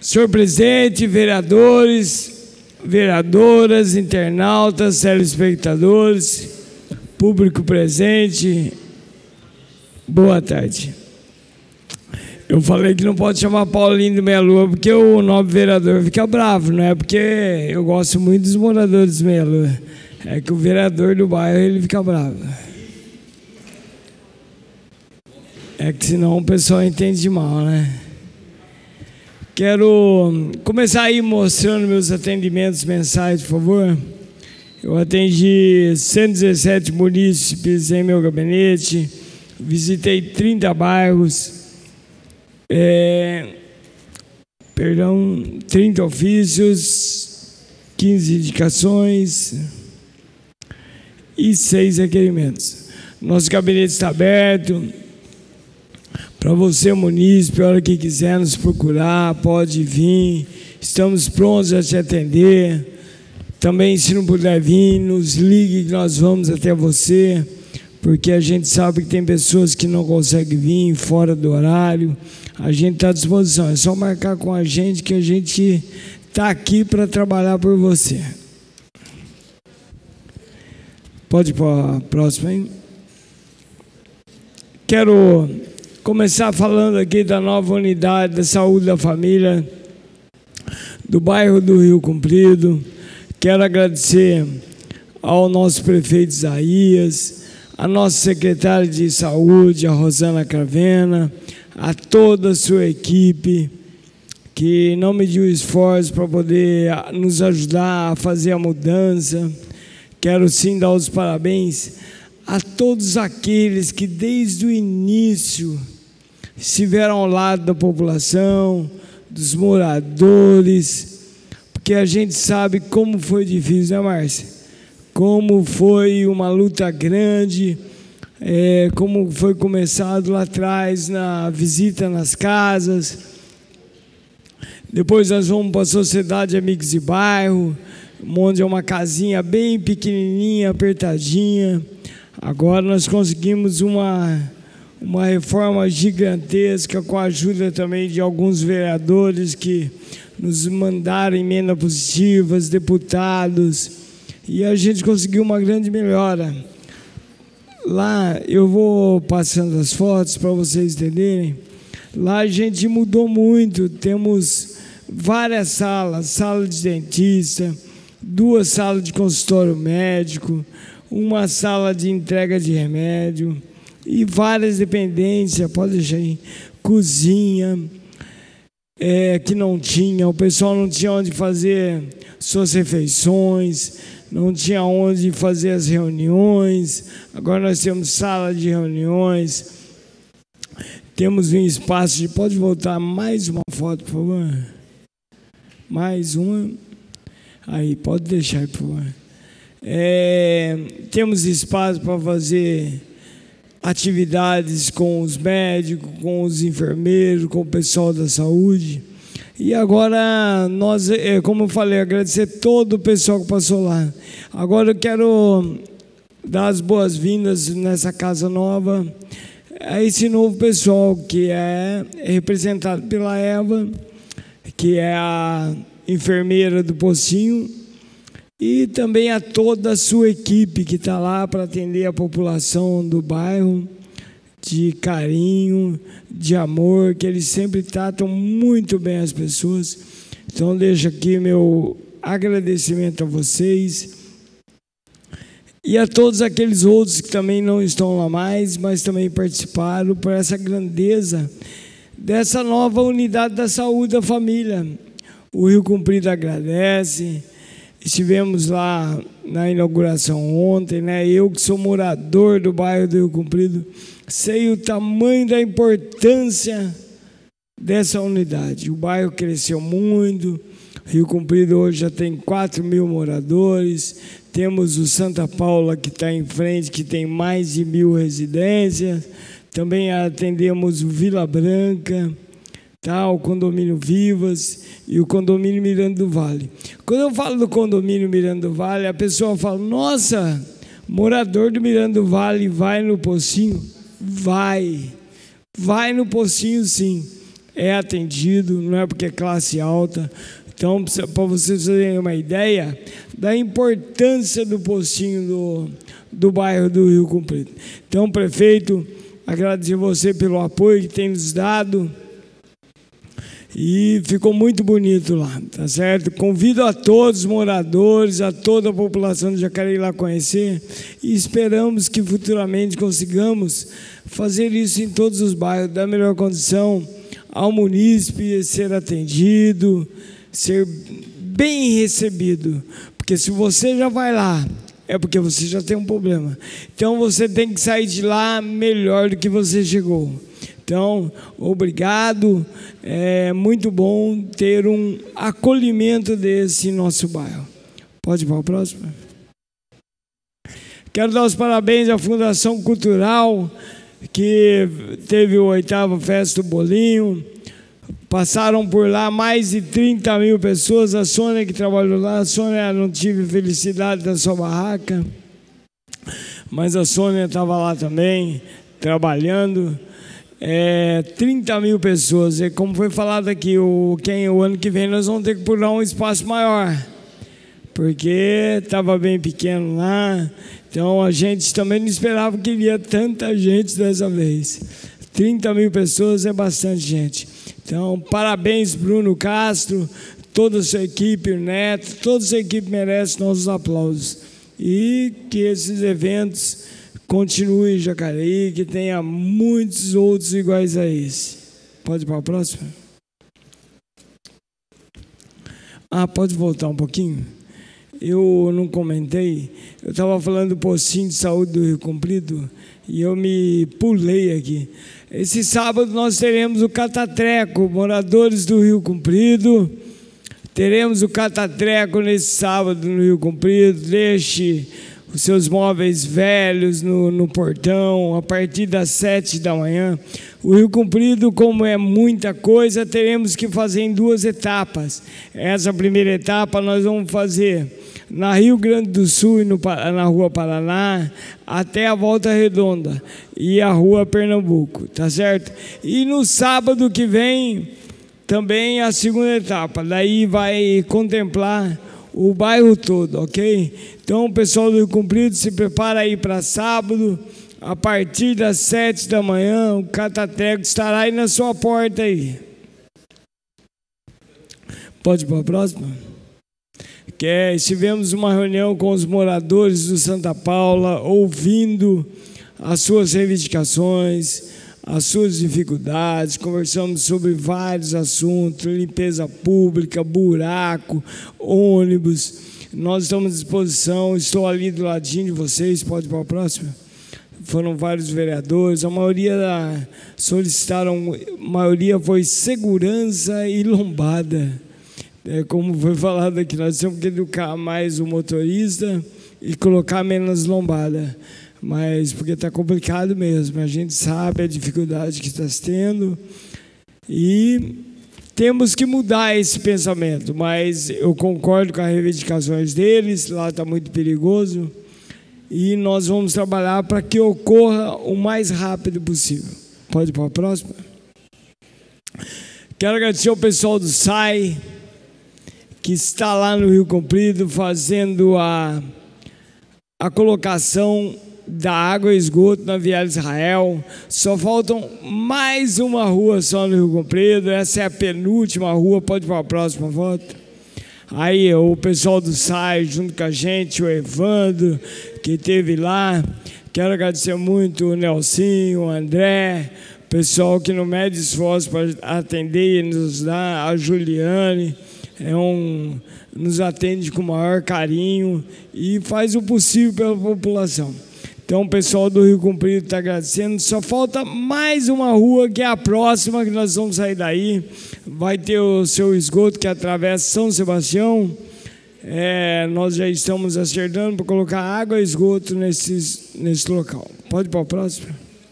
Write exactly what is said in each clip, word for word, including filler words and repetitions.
Senhor presidente, vereadores, vereadoras, internautas, telespectadores, público presente, boa tarde. Eu falei que não pode chamar Paulinho do Meia Lua porque o nobre vereador fica bravo, não é porque eu gosto muito dos moradores do Meia Lua, é que o vereador do bairro ele fica bravo. É que senão o pessoal entende mal, né? Quero começar aí mostrando meus atendimentos mensais, por favor. Eu atendi cento e dezessete munícipes em meu gabinete, visitei trinta bairros, é, perdão, trinta ofícios, quinze indicações e seis requerimentos. Nosso gabinete está aberto. Para você, munícipe, a hora que quiser nos procurar, pode vir. Estamos prontos a te atender. Também, se não puder vir, nos ligue que nós vamos até você, porque a gente sabe que tem pessoas que não conseguem vir fora do horário. A gente está à disposição. É só marcar com a gente que a gente está aqui para trabalhar por você. Pode ir para a próxima, hein? Quero começar falando aqui da nova unidade da saúde da família do bairro do Rio Comprido. Quero agradecer ao nosso prefeito Isaías, a nossa secretária de saúde, a Rosana Cravena, a toda a sua equipe que não mediu esforço para poder nos ajudar a fazer a mudança. Quero sim dar os parabéns a todos aqueles que desde o início estiveram ao lado da população, dos moradores, porque a gente sabe como foi difícil, né, Márcia? Como foi uma luta grande, é, como foi começado lá atrás na visita nas casas. Depois nós vamos para a Sociedade Amigos de Bairro, onde é uma casinha bem pequenininha, apertadinha. Agora nós conseguimos uma, uma reforma gigantesca com a ajuda também de alguns vereadores que nos mandaram emenda positivas, deputados, e a gente conseguiu uma grande melhora. Lá, eu vou passando as fotos para vocês entenderem. Lá a gente mudou muito, temos várias salas, sala de dentista, duas salas de consultório médico, uma sala de entrega de remédio e várias dependências, pode deixar aí, cozinha, é, que não tinha, o pessoal não tinha onde fazer suas refeições, não tinha onde fazer as reuniões. Agora nós temos sala de reuniões, temos um espaço de... Pode voltar mais uma foto, por favor? Mais uma. Aí, pode deixar, por favor. É, temos espaço para fazer atividades com os médicos, com os enfermeiros, com o pessoal da saúde. E agora, nós, como eu falei, agradecer todo o pessoal que passou lá. Agora eu quero dar as boas-vindas nessa casa nova a esse novo pessoal que é representado pela Eva, que é a enfermeira do Pocinho, e também a toda a sua equipe que está lá para atender a população do bairro, de carinho, de amor, que eles sempre tratam muito bem as pessoas. Então, deixo aqui meu agradecimento a vocês e a todos aqueles outros que também não estão lá mais, mas também participaram por essa grandeza dessa nova unidade da saúde da família. O Rio Comprido agradece. Estivemos lá na inauguração ontem, né? Eu que sou morador do bairro do Rio Comprido, sei o tamanho da importância dessa unidade. O bairro cresceu muito, Rio Comprido hoje já tem quatro mil moradores, temos o Santa Paula que está em frente, que tem mais de mil residências, também atendemos o Vila Branca, tá, o condomínio Vivas e o condomínio Miranda do Vale. Quando eu falo do condomínio Miranda do Vale, a pessoa fala, nossa, morador do Miranda do Vale vai no Pocinho? Vai, vai no Pocinho sim. é atendido, não é porque é classe alta. Então, para vocês terem uma ideia da importância do postinho do, do bairro do Rio Comprido. Então, prefeito, agradecer você pelo apoio que tem nos dado. E ficou muito bonito lá, tá certo? Convido a todos os moradores, a toda a população de Jacareí lá conhecer e esperamos que futuramente consigamos fazer isso em todos os bairros, dar melhor condição ao munícipe ser atendido, ser bem recebido, porque se você já vai lá, é porque você já tem um problema. Então você tem que sair de lá melhor do que você chegou. Então, obrigado, é muito bom ter um acolhimento desse em nosso bairro. Pode ir para o próximo? Quero dar os parabéns à Fundação Cultural, que teve a oitava festa do bolinho. Passaram por lá mais de trinta mil pessoas. A Sônia que trabalhou lá, a Sônia não tive felicidade da sua barraca, mas a Sônia estava lá também, trabalhando. É, trinta mil pessoas, e como foi falado aqui, o, quem, o ano que vem nós vamos ter que pular um espaço maior, porque estava bem pequeno lá, então a gente também não esperava que iria tanta gente dessa vez. trinta mil pessoas é bastante gente. Então, parabéns Bruno Castro, toda a sua equipe, o Neto, toda a sua equipe merece nossos aplausos. E que esses eventos continue em Jacareí, que tenha muitos outros iguais a esse. Pode ir para a próxima? Ah, pode voltar um pouquinho? Eu não comentei, eu estava falando do postinho de saúde do Rio Comprido e eu me pulei aqui. Esse sábado nós teremos o Catatreco, moradores do Rio Comprido. Teremos o Catatreco nesse sábado no Rio Comprido. Deixe os seus móveis velhos no, no portão, a partir das sete da manhã. O Rio Comprido, como é muita coisa, teremos que fazer em duas etapas. Essa primeira etapa nós vamos fazer na Rio Grande do Sul e no, na Rua Paraná, até a Volta Redonda e a Rua Pernambuco, tá certo? E no sábado que vem, também a segunda etapa, daí vai contemplar o bairro todo, ok? Então, o pessoal do Rio Comprido se prepara aí para sábado, a partir das sete da manhã, o Catatreco estará aí na sua porta aí. Pode ir para a próxima? Que é, tivemos uma reunião com os moradores do Santa Paula, ouvindo as suas reivindicações, as suas dificuldades, conversamos sobre vários assuntos, limpeza pública, buraco, ônibus. Nós estamos à disposição, estou ali do ladinho de vocês, pode ir para a próxima? Foram vários vereadores, a maioria da, solicitaram, a maioria foi segurança e lombada. É, como foi falado aqui, nós temos que educar mais o motorista e colocar menos lombada. Mas porque está complicado mesmo, a gente sabe a dificuldade que está tendo e temos que mudar esse pensamento, mas eu concordo com as reivindicações deles, lá está muito perigoso e nós vamos trabalhar para que ocorra o mais rápido possível. Pode ir para a próxima? Quero agradecer ao pessoal do S A I, que está lá no Rio Comprido fazendo a, a colocação da água e esgoto na Via Israel. Só faltam mais uma rua só no Rio Comprido, essa é a penúltima rua, pode ir para a próxima foto. Aí o pessoal do S A I junto com a gente, o Evandro, que esteve lá, quero agradecer muito o Nelsinho, o André, o pessoal que não mede esforço para atender e nos dá, a Juliane, é um, nos atende com o maior carinho e faz o possível pela população. Então, o pessoal do Rio Comprido está agradecendo. Só falta mais uma rua, que é a próxima, que nós vamos sair daí. Vai ter o seu esgoto, que atravessa São Sebastião. É, nós já estamos acertando para colocar água e esgoto nesses, nesse local. Pode ir para o próximo?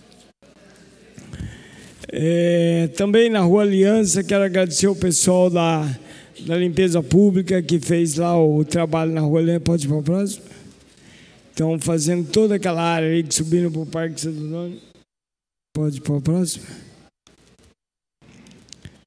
É, também na Rua Aliança, quero agradecer o pessoal da, da limpeza pública, que fez lá o trabalho na Rua Aliança. Pode ir para o próximo? Estão fazendo toda aquela área aí, subindo para o Parque Santo Antônio. Pode ir para o próximo?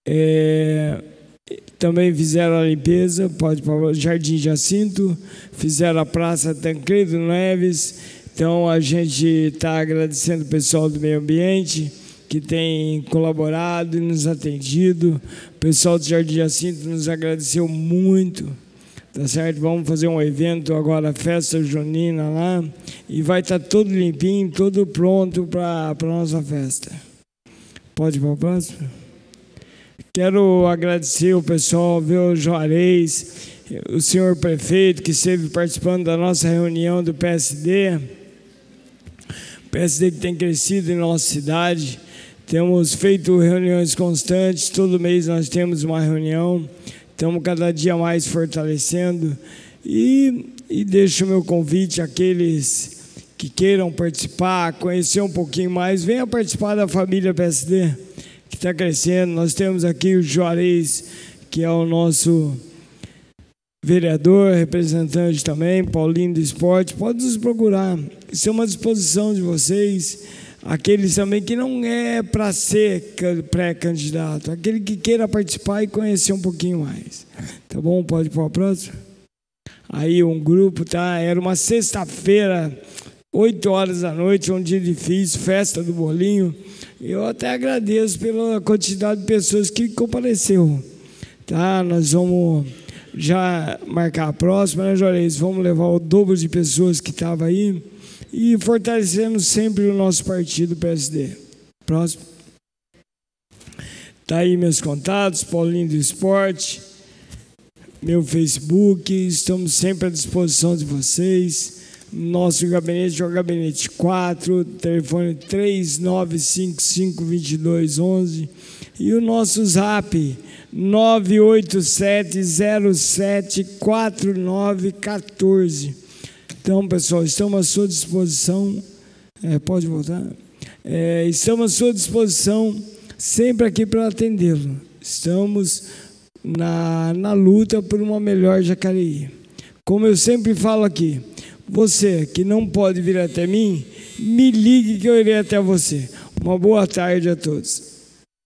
É, também fizeram a limpeza, pode para o Jardim Jacinto, fizeram a Praça Tancredo Neves. Então a gente está agradecendo o pessoal do meio ambiente que tem colaborado e nos atendido. O pessoal do Jardim Jacinto nos agradeceu muito. Tá certo? Vamos fazer um evento agora, festa junina lá, e vai estar todo limpinho, todo pronto para a nossa festa. Pode ir para o próximo? Quero agradecer o pessoal, viu, Juarez, o senhor prefeito que esteve participando da nossa reunião do P S D. O P S D que tem crescido em nossa cidade. Temos feito reuniões constantes, todo mês nós temos uma reunião. Estamos cada dia mais fortalecendo e, e deixo o meu convite àqueles que queiram participar, conhecer um pouquinho mais, venha participar da família P S D, que está crescendo. Nós temos aqui o Juarez, que é o nosso vereador, representante também, Paulinho do Esporte. Pode nos procurar, estamos à disposição de vocês. Aqueles também que não é para ser pré-candidato, aquele que queira participar e conhecer um pouquinho mais. Tá bom? Pode ir para o próximo? Aí um grupo, tá? Era uma sexta-feira, oito horas da noite, um dia difícil, festa do bolinho. Eu até agradeço pela quantidade de pessoas que compareceu. Tá? Nós vamos já marcar a próxima, né, Juarez? Vamos levar o dobro de pessoas que estavam aí. E fortalecendo sempre o nosso partido P S D. Próximo. Está aí meus contatos, Paulinho do Esporte, meu Facebook, estamos sempre à disposição de vocês. Nosso gabinete é o gabinete quatro, telefone três nove cinco cinco, dois dois um um e o nosso zap nove oito sete zero sete quatro nove um quatro. Então, pessoal, estamos à sua disposição. É, pode voltar? É, estamos à sua disposição, sempre aqui para atendê-lo. Estamos na, na luta por uma melhor Jacareí. Como eu sempre falo aqui, você que não pode vir até mim, me ligue que eu irei até você. Uma boa tarde a todos.